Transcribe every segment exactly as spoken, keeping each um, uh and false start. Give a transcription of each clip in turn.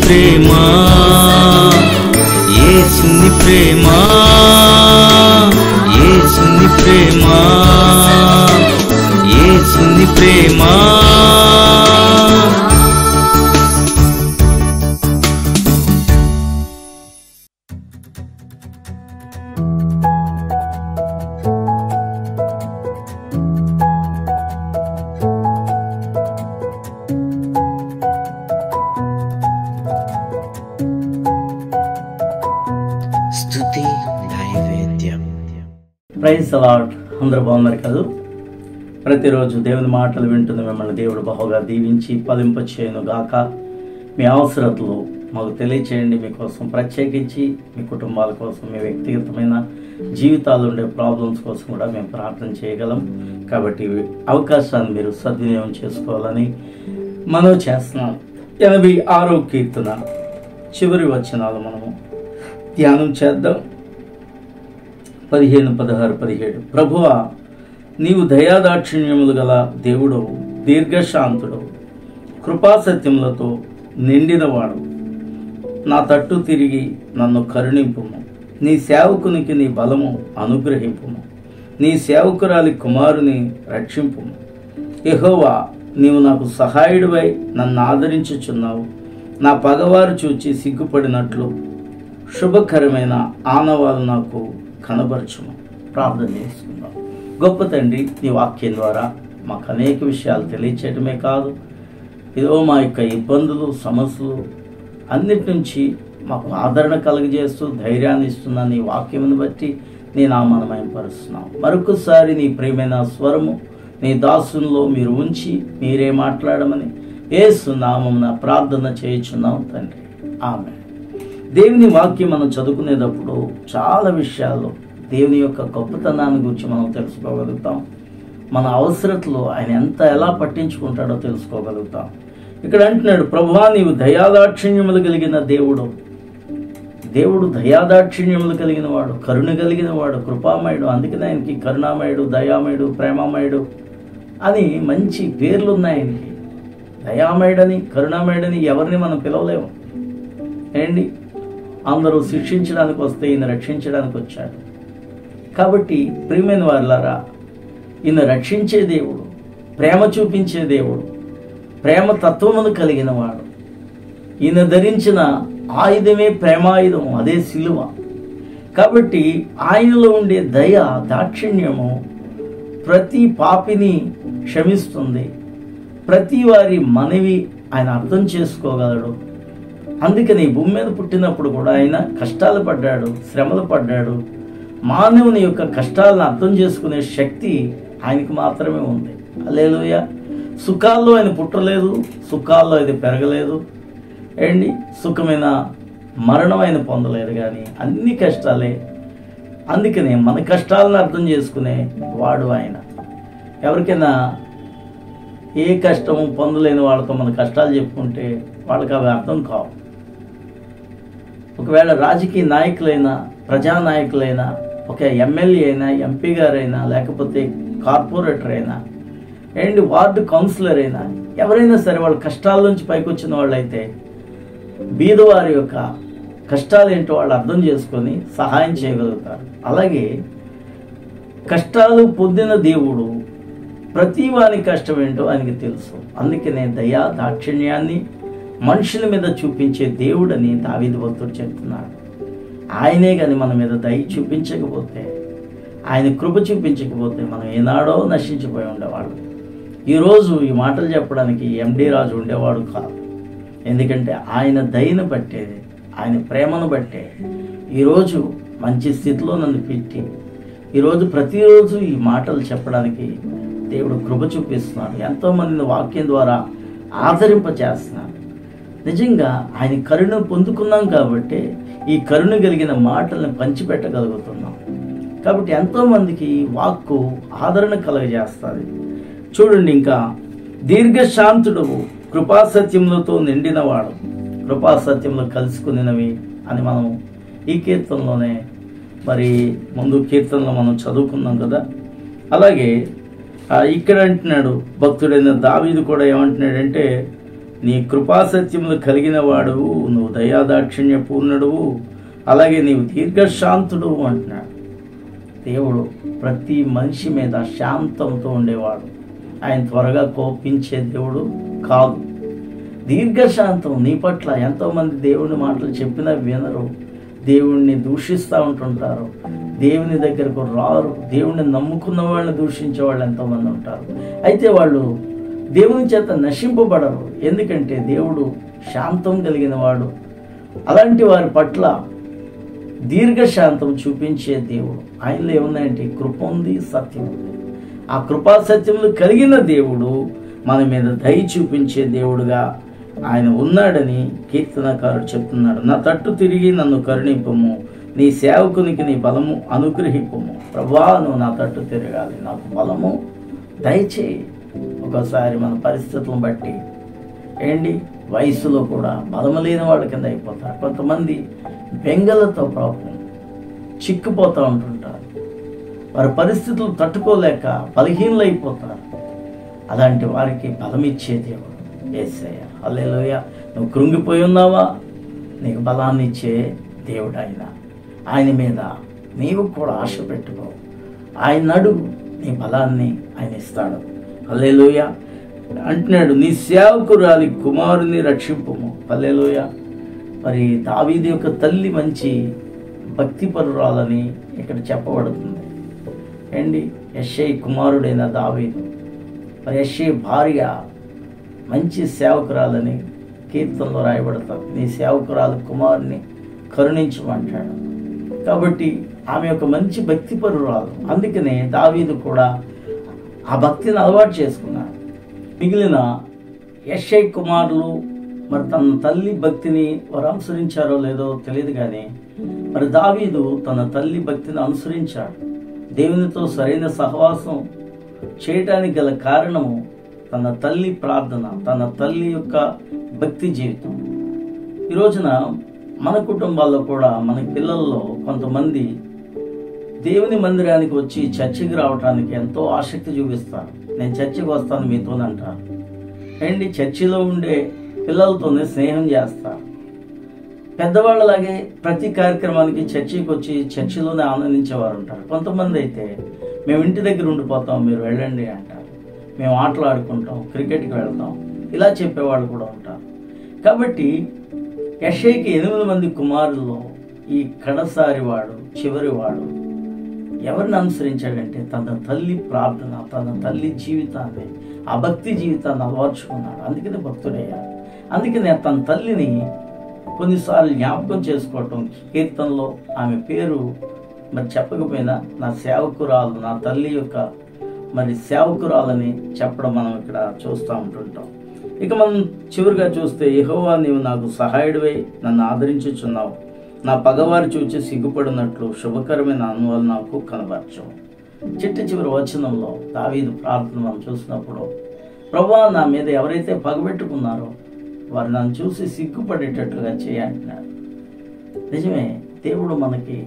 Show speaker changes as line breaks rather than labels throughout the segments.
ప్రేమ యేసుని ప్రేమ యేసుని ప్రేమ యేసుని ప్రేమ
స్తుతి నైవేద్యం.
Praise the lord. అందరూ బాగున్నారు కదా? ప్రతిరోజు దేవుని మాటలు వింటున్న మిమ్మల్ని దేవుడు బహుగా దీవించి ఫలింపచేయును గాక. మీ అవసరతలు మాకు తెలియచేయండి. మీకోసం ప్రత్యేకించి మీ కుటుంబాల కోసం, మీ వ్యక్తిగతమైన జీవితాలు ఉండే ప్రాబ్లమ్స్ కోసం కూడా మేము ప్రార్థన చేయగలం. కాబట్టి అవకాశాన్ని మీరు సద్వినియోగం చేసుకోవాలని మనవి చేస్తున్నాం. ఎనభై ఆరో కీర్తన చివరి వచనాలు మనము ధ్యానం చేద్దాం. పదిహేను పదహారు పదిహేడు. ప్రభువా, నీవు దయాదాక్షిణ్యములు గల దేవుడవు, దీర్ఘశాంతుడవు, కృపాసత్యములతో నిండినవాడు. నా తట్టు తిరిగి నన్ను కరుణింపుము. నీ సేవకునికి నీ బలము అనుగ్రహింపుము. నీ సేవకురాలి కుమారుని రక్షింపుము. యెహోవా, నీవు నాకు సహాయుడివై నన్ను ఆదరించుచున్నావు. నా పగవారు చూచి సిగ్గుపడినట్లు శుభకరమైన ఆనవాలు నాకు కనబరచుము. ప్రార్థన చేసుకుందాం. గొప్ప తండ్రి, నీ వాక్యం ద్వారా మాకు అనేక విషయాలు తెలియచేయటమే కాదు, ఇదో మా యొక్క ఇబ్బందులు, సమస్యలు అన్నిటి నుంచి మాకు ఆదరణ కలుగజేస్తూ ధైర్యాన్ని ఇస్తున్న నీ వాక్యమును బట్టి నీ నామాన్ని మహిమపరుస్తున్నాం. మరొకసారి నీ ప్రియమైన స్వరము నీ దాసునిలో మీరు ఉంచి మీరే మాట్లాడమని యేసు నామమున ప్రార్థన చేయుచున్నాం తండ్రి. ఆమేన్. దేవుని వాక్యం మనం చదువుకునేటప్పుడు చాలా విషయాలు దేవుని యొక్క గొప్పతనాన్ని గురించి మనం తెలుసుకోగలుగుతాం. మన అవసరతలో ఆయన ఎంత ఎలా పట్టించుకుంటాడో తెలుసుకోగలుగుతాం. ఇక్కడ అంటున్నాడు, ప్రభువా, నీవు దయాదాక్షిణ్యములు కలిగిన దేవుడు. దేవుడు దయాదాక్షిణ్యములు కలిగిన వాడు, కరుణ కలిగిన వాడు, కృపామయుడు. అందుకని ఆయనకి కరుణామయుడు, దయామయుడు, ప్రేమామయుడు అని మంచి పేర్లు ఉన్నాయి ఆయనకి. దయామయుడని, కరుణామయుడని ఎవరిని మనం పిలవలేము. ఏంటి, అందరూ శిక్షించడానికి వస్తే ఈయన రక్షించడానికి వచ్చాడు. కాబట్టి ప్రియమైన వారులారా, ఈయన రక్షించే దేవుడు, ప్రేమ చూపించే దేవుడు, ప్రేమ తత్వమును కలిగిన వాడు. ఈయన ధరించిన ఆయుధమే ప్రేమాయుధం, అదే సిలువ. కాబట్టి ఆయనలో ఉండే దయ, దాక్షిణ్యము ప్రతి పాపిని క్షమిస్తుంది. ప్రతి వారి మనవి ఆయన అర్థం చేసుకోగలడు. అందుకని భూమి మీద పుట్టినప్పుడు కూడా ఆయన కష్టాలు పడ్డాడు, శ్రమలు పడ్డాడు. మానవుని యొక్క కష్టాలను అర్థం చేసుకునే శక్తి ఆయనకు మాత్రమే ఉంది. హల్లెలూయా. సుఖాల్లో ఆయన పుట్టలేదు, సుఖాల్లో ఆయన పెరగలేదు. ఏంటి, సుఖమైన మరణం ఆయన పొందలేదు, కానీ అన్ని కష్టాలే. అందుకనే మన కష్టాలను అర్థం చేసుకునే వాడు ఆయన. ఎవరికైనా ఏ కష్టము పొందలేని వాళ్ళతో మన కష్టాలు చెప్పుకుంటే వాళ్ళకి అవి అర్థం కావు. ఒకవేళ రాజకీయ నాయకులైనా, ప్రజానాయకులైనా, ఒక ఎమ్మెల్యే అయినా, ఎంపీ గారైనా, లేకపోతే కార్పొరేటర్ అయినా, అండ్ వార్డు కౌన్సిలర్ అయినా, ఎవరైనా సరే వాళ్ళ కష్టాల నుంచి పైకి వచ్చిన వాళ్ళైతే బీదవారి యొక్క కష్టాలు ఏంటో వాళ్ళు అర్థం చేసుకొని సహాయం చేయగలుగుతారు. అలాగే కష్టాలు పొందిన దేవుడు ప్రతి వాని కష్టం ఏంటో ఆయనకి తెలుసు. అందుకనే దయా దాక్షిణ్యాన్ని మనుషుల మీద చూపించే దేవుడని దావీదు భక్తుడు చెప్తున్నాడు. ఆయనే కానీ మన మీద దయ చూపించకపోతే, ఆయన కృప చూపించకపోతే మనం ఏనాడో నశించిపోయి ఉండేవాడు. ఈరోజు ఈ మాటలు చెప్పడానికి ఎండి రాజు ఉండేవాడు కాదు. ఎందుకంటే ఆయన దయను బట్టే, ఆయన ప్రేమను బట్టే ఈరోజు మంచి స్థితిలో నన్ను పెట్టి ఈరోజు ప్రతిరోజు ఈ మాటలు చెప్పడానికి దేవుడు కృప చూపిస్తున్నాడు. ఎంతోమందిని వాక్యం ద్వారా ఆదరింపచేస్తున్నాడు. నిజంగా ఆయన కరుణ పొందుకున్నాం కాబట్టి ఈ కరుణ కలిగిన మాటల్ని పంచిపెట్టగలుగుతున్నాం. కాబట్టి ఎంతోమందికి వాక్కు ఆదరణ కలగజేస్తుంది. చూడండి, ఇంకా దీర్ఘశాంతుడవు, కృపాసత్యములతో నిండినవాడు. కృపాసత్యంలో కలుసుకునినవి అని మనం ఈ కీర్తనలోనే మరి ముందు కీర్తనలో మనం చదువుకున్నాం కదా. అలాగే ఇక్కడ అంటున్నాడు భక్తుడైన దావీదు కూడా ఏమంటున్నాడంటే, నీ కృపాసత్యములు కలిగిన వాడువు, నువ్వు దయాదాక్షిణ్య పూర్ణుడువు, అలాగే నీవు దీర్ఘశాంతుడు అంటున్నాడు. దేవుడు ప్రతి మనిషి మీద శాంతంతో ఉండేవాడు. ఆయన త్వరగా కోపించే దేవుడు కాదు. దీర్ఘశాంతం నీ పట్ల. ఎంతోమంది దేవుని మాటలు చెప్పినా వినరు, దేవుణ్ణి దూషిస్తూ ఉంటుంటారు, దేవుని దగ్గరకు రారు. దేవుణ్ణి నమ్ముకున్న వాళ్ళని దూషించే వాళ్ళు ఎంతోమంది ఉంటారు. అయితే వాళ్ళు దేవుని చేత నశింపబడరు, ఎందుకంటే దేవుడు శాంతం కలిగిన వాడు. అలాంటి వారి పట్ల దీర్ఘశాంతం చూపించే దేవుడు. ఆయనలో ఏమున్నాయంటే కృప ఉంది, సత్యం ఉంది. ఆ కృపా సత్యములు కలిగిన దేవుడు మన మీద దయ చూపించే దేవుడుగా ఆయన ఉన్నాడని కీర్తనకారుడు చెప్తున్నాడు. నా తట్టు తిరిగి నన్ను కరుణింపము, నీ సేవకునికి నీ బలము అనుగ్రహింపము. ప్రభువా, నువ్వు నా తట్టు తిరగాలి, నాకు బలము దయచేయి. ఒకసారి మన పరిస్థితులను బట్టి ఏంటి వయసులో కూడా బలము లేని వాళ్ళ కింద అయిపోతారు. కొంతమంది బెంగలతో పాపం చిక్కుపోతూ ఉంటుంటారు. వారి పరిస్థితులు తట్టుకోలేక బలహీనలు అయిపోతారు. అలాంటి వారికి బలమిచ్చే దేవుడు యేసయ్య. హల్లెలూయా. నువ్వు కృంగిపోయి ఉన్నావా? నీకు బలాన్ని ఇచ్చే దేవుడు ఆయన. ఆయన మీద నీవు కూడా ఆశ పెట్టుకో. ఆయన అడుగు, నీ బలాన్ని ఆయన ఇస్తాడు. హల్లెలూయా. అంటున్నాడు, నీ సేవకురాలి కుమారుని రక్షింపుము. హల్లెలూయా. మరి దావీదు యొక్క తల్లి మంచి భక్తిపరురాలని ఇక్కడ చెప్పబడుతుంది. ఏంటి యెషై కుమారుడైన దావీదు, మరి యెషై భార్య మంచి సేవకురాలని కీర్తనలో రాయబడతారు. నీ సేవకురాలు కుమారుని కరుణించమంటాడు. కాబట్టి ఆమె ఒక మంచి భక్తిపరురాలు. అందుకనే దావీదు కూడా ఆ భక్తిని అలవాటు చేసుకున్నాడు. మిగిలిన యెషై కుమారులు మరి తన తల్లి భక్తిని వారు అనుసరించారో లేదో తెలియదు, కానీ మరి దావీదు తన తల్లి భక్తిని అనుసరించాడు. దేవునితో సరైన సహవాసం చేయటానికి గల కారణము తన తల్లి ప్రార్థన, తన తల్లి యొక్క భక్తి జీవితం. ఈ రోజున మన కుటుంబాల్లో కూడా మన పిల్లల్లో కొంతమంది దేవుని మందిరానికి వచ్చి చర్చికి రావడానికి ఎంతో ఆసక్తి చూపిస్తారు. నేను చర్చికి వస్తాను మీతోనంటారు. ఏంటి చర్చిలో ఉండే పిల్లలతోనే స్నేహం చేస్తారు. పెద్దవాళ్ళలాగే ప్రతి కార్యక్రమానికి చర్చికి వచ్చి చర్చిలోనే ఆనందించేవారు ఉంటారు. కొంతమంది అయితే మేము ఇంటి దగ్గర ఉండిపోతాం, మీరు వెళ్ళండి అంటారు. మేము ఆటలు ఆడుకుంటాం, క్రికెట్కి వెళ్తాం, ఇలా చెప్పేవాళ్ళు కూడా ఉంటారు. కాబట్టి యెషైకి ఎనిమిది మంది కుమారుల్లో ఈ కడసారి వాడు, చివరి వాడు ఎవరిని అనుసరించాడంటే తన తల్లి ప్రార్థన, తన తల్లి జీవితాన్ని, ఆ భక్తి జీవితాన్ని అలవర్చుకున్నాడు. అందుకనే భక్తుడయ్యాడు. అందుకనే తన తల్లిని కొన్నిసార్లు జ్ఞాపకం చేసుకోవటం, కీర్తనలో ఆమె పేరు మరి చెప్పకపోయినా నా సేవకురాలు, నా తల్లి యొక్క మరి సేవకురాలని చెప్పడం మనం ఇక్కడ చూస్తూ ఉంటుంటాం. ఇక మనం చివరిగా చూస్తే, యెహోవా నీవు నాకు సహాయుడివై నన్ను ఆదరించుచున్నావు, నా పగవారు చూచి సిగ్గుపడినట్లు శుభకరమైన అనుభవాలు నాకు కనబరచవు. చిట్ట చివరి వచనంలో దావీదు ప్రార్థన మనం చూసినప్పుడు, ప్రభువా నా మీద ఎవరైతే పగబెట్టుకున్నారో వారు నన్ను చూసి సిగ్గుపడేటట్లుగా చేయంటున్నాడు. నిజమే, దేవుడు మనకి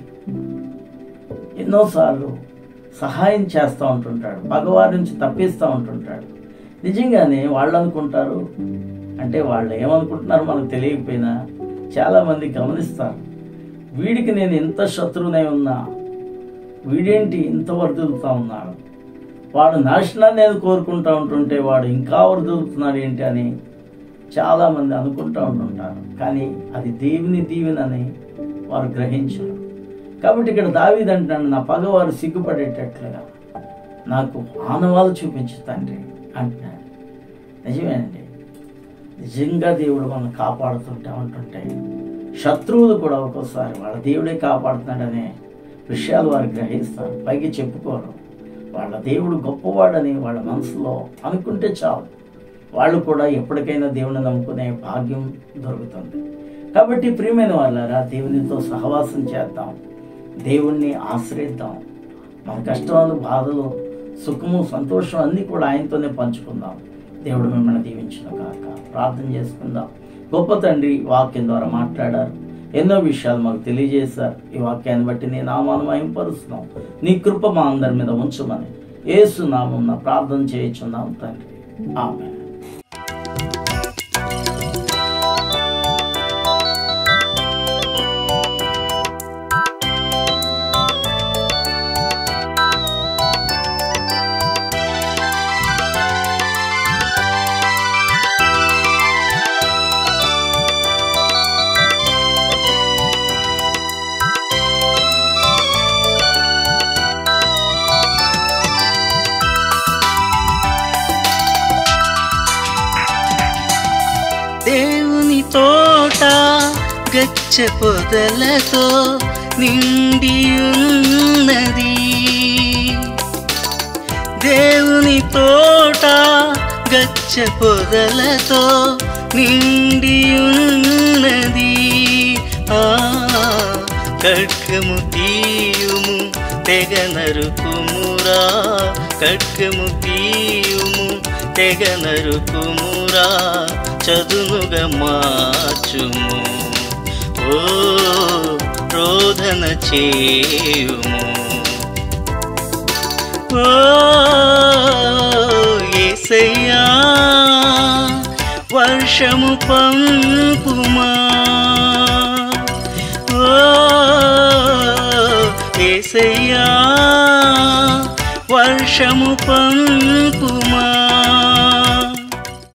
ఎన్నోసార్లు సహాయం చేస్తూ ఉంటుంటాడు, పగవారి నుంచి తప్పిస్తూ ఉంటుంటాడు. నిజంగానే వాళ్ళు అనుకుంటారు, అంటే వాళ్ళు ఏమనుకుంటున్నారో మనకు తెలియకపోయినా చాలామంది గమనిస్తారు, వీడికి నేను ఎంత శత్రువునై ఉన్నా వీడేంటి ఇంత వర్ధిల్లుతూ ఉన్నాడు, వాడు నాశనాన్ని నేను కోరుకుంటూ ఉంటుంటే వాడు ఇంకా వర్ధిల్లుతున్నాడు ఏంటి అని చాలామంది అనుకుంటూ ఉంటుంటారు. కానీ అది దేవుని దీవెనని వారు గ్రహించరు. కాబట్టి ఇక్కడ దావీదు అంటున్నాడు, నా పగవారు సిగ్గుపడేటట్లుగా నాకు ఆనవాళ్ళు చూపించు తండ్రి అంటున్నాడు. నిజమేనండి, నిజంగా దేవుడు మనం కాపాడుతుంటే ఉంటుంటే శత్రువులు కూడా ఒక్కోసారి వాళ్ళ దేవుడే కాపాడుతున్నాడనే విషయాలు వారు గ్రహిస్తారు, పైకి చెప్పుకోరు. వాళ్ళ దేవుడు గొప్పవాడని వాళ్ళ మనసులో అనుకుంటే చాలు, వాళ్ళు కూడా ఎప్పటికైనా దేవుని నమ్ముకునే భాగ్యం దొరుకుతుంది. కాబట్టి ప్రియమైన వాళ్ళారా, దేవునితో సహవాసం చేద్దాం, దేవుణ్ణి ఆశ్రయిద్దాం. మన కష్టాలు, బాధలు, సుఖము, సంతోషం అన్నీ కూడా ఆయనతోనే పంచుకుందాం. దేవుడు మిమ్మల్ని దీవించును గాక. ప్రార్థన చేసుకుందాం. గొప్ప తండ్రి, వాక్యం ద్వారా మాట్లాడారు, ఎన్నో విషయాలు మాకు తెలియజేశారు. ఈ వాక్యాన్ని బట్టి నీ నామాన్ని మహిమపరుస్తున్నాం. నీ కృప మా అందరి మీద ఉంచమని యేసు నామమున ప్రార్థన చేయుచున్నాం తండ్రి. ఆమేన్.
పొదలతో నిండి ఉన్నది. దేవుని తోట గచ్చ పొదలతో నిండి ఉన్నది. ఆ ఖడ్గము తీయుము తెగ నరుకుమురా, ఖడ్గము తీయుము తెగ నరుకుమురా, చదునుగా మార్చుము. ఓ రోదన చేయుము. ఓ యేసయ్యా వర్షము పంపుమా. ఓ యేసయ్యా వర్షము పంపుమా.